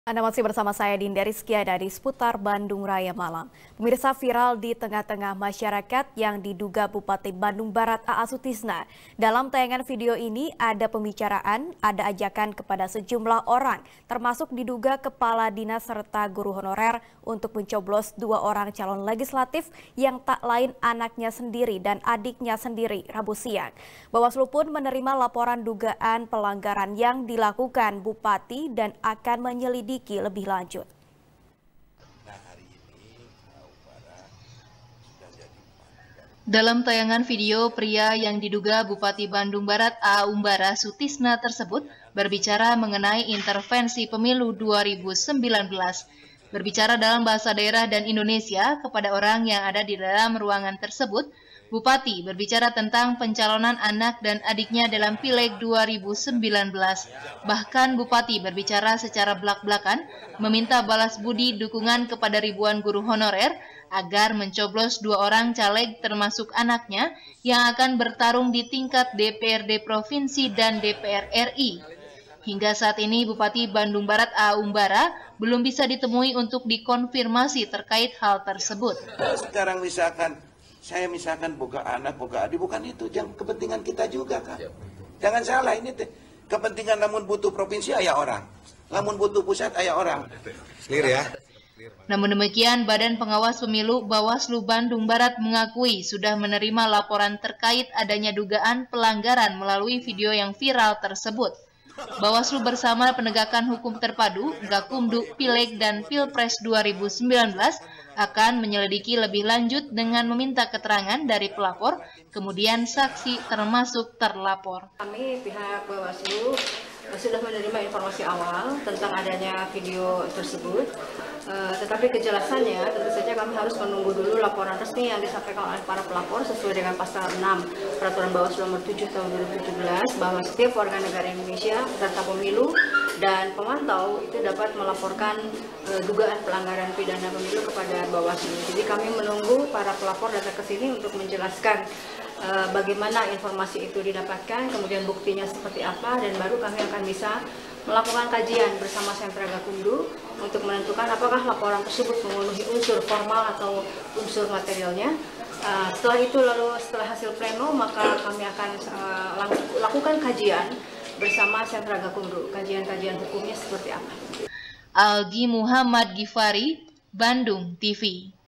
Anda masih bersama saya Dinda Rizkia dari seputar Bandung Raya Malam. Pemirsa, viral di tengah-tengah masyarakat yang diduga Bupati Bandung Barat A.A. Sutisna. Dalam tayangan video ini ada pembicaraan, ada ajakan kepada sejumlah orang, termasuk diduga kepala dinas serta guru honorer untuk mencoblos 2 orang calon legislatif yang tak lain anaknya sendiri dan adiknya sendiri Rabu siang. Bawaslu pun menerima laporan dugaan pelanggaran yang dilakukan Bupati dan akan menyelidiki lebih lanjut. Dalam tayangan video, pria yang diduga Bupati Bandung Barat A.A. Umbara Sutisna tersebut berbicara mengenai intervensi pemilu 2019. Berbicara dalam bahasa daerah dan Indonesia kepada orang yang ada di dalam ruangan tersebut, Bupati berbicara tentang pencalonan anak dan adiknya dalam Pileg 2019. Bahkan Bupati berbicara secara belak-belakan, meminta balas budi dukungan kepada ribuan guru honorer agar mencoblos 2 orang caleg termasuk anaknya yang akan bertarung di tingkat DPRD Provinsi dan DPR RI. Hingga saat ini Bupati Bandung Barat A.A. Umbara belum bisa ditemui untuk dikonfirmasi terkait hal tersebut. Sekarang saya misalkan boga anak, boga adik, bukan itu, jangan kepentingan kita juga kan. Jangan salah, ini kepentingan namun butuh provinsi ayah orang, namun butuh pusat ayah orang. Clear ya. Namun demikian, Badan Pengawas Pemilu Bawaslu Bandung Barat mengakui sudah menerima laporan terkait adanya dugaan pelanggaran melalui video yang viral tersebut. Bawaslu bersama Penegakan Hukum Terpadu, Gakumdu, Pileg, dan Pilpres 2019 akan menyelidiki lebih lanjut dengan meminta keterangan dari pelapor, kemudian saksi termasuk terlapor. Kami pihak Bawaslu sudah menerima informasi awal tentang adanya video tersebut, tetapi kejelasannya tentu saja kami harus menunggu dulu laporan resmi yang disampaikan oleh para pelapor sesuai dengan pasal 6 Peraturan Bawaslu nomor 7 tahun 2017 bahwa setiap warga negara Indonesia peserta pemilu dan pemantau itu dapat melaporkan dugaan pelanggaran pidana pemilu kepada Bawaslu. Jadi kami menunggu para pelapor datang ke sini untuk menjelaskan bagaimana informasi itu didapatkan, kemudian buktinya seperti apa, dan baru kami akan bisa melakukan kajian bersama Sentra Gakumdu untuk menentukan apakah laporan tersebut memenuhi unsur formal atau unsur materialnya. Setelah itu, lalu setelah hasil pleno, maka kami akan lakukan kajian bersama Sentra Gakumdu, kajian-kajian hukumnya seperti apa. Algi Muhammad Gifari, Bandung TV.